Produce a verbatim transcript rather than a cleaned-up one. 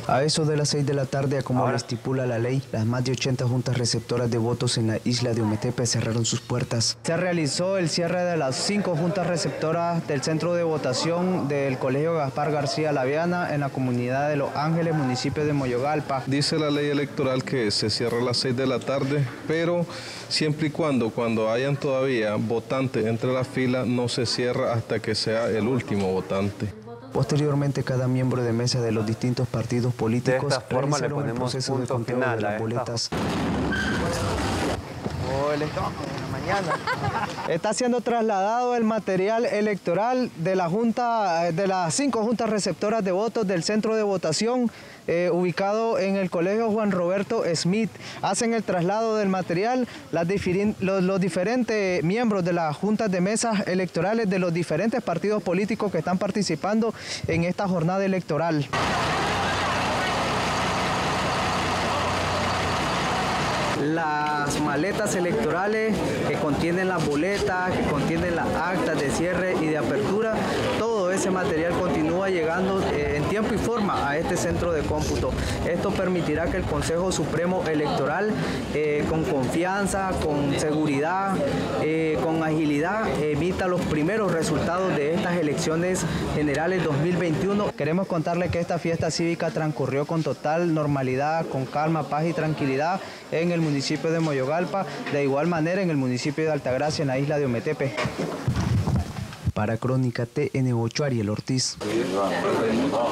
A eso de las seis de la tarde, como lo estipula la ley, las más de ochenta juntas receptoras de votos en la isla de Ometepe cerraron sus puertas. Se realizó el cierre de las cinco juntas receptoras del centro de votación del Colegio Gaspar García Laviana en la comunidad de Los Ángeles, municipio de Moyogalpa. Dice la ley electoral que se cierra a las seis de la tarde, pero siempre y cuando, cuando hayan todavía votantes entre la fila, no se cierra hasta que sea el último votante. Posteriormente, cada miembro de mesa de los distintos partidos políticos de esta forma le ponemos el proceso punto de conteo final de las a boletas. Oh, el estómago de la mañana. Está siendo trasladado el material electoral de la junta, de las cinco juntas receptoras de votos del centro de votación eh, ubicado en el Colegio Juan Roberto Smith. Hacen el traslado del material las los, los diferentes miembros de las juntas de mesas electorales de los diferentes partidos políticos que están participando en esta jornada electoral. Las maletas electorales que contienen las boletas, que contienen las actas de cierre y de apertura, todo ese material continúa llegando eh, en tiempo y forma a este centro de cómputo. Esto permitirá que el Consejo Supremo Electoral, eh, con confianza, con seguridad, eh, con agilidad, emita los primeros resultados de estas elecciones generales dos mil veintiuno. Queremos contarles que esta fiesta cívica transcurrió con total normalidad, con calma, paz y tranquilidad en el municipio de Moyogalpa, de igual manera en el municipio de Altagracia, en la isla de Ometepe. Para Crónica T N ocho, Ariel Ortiz.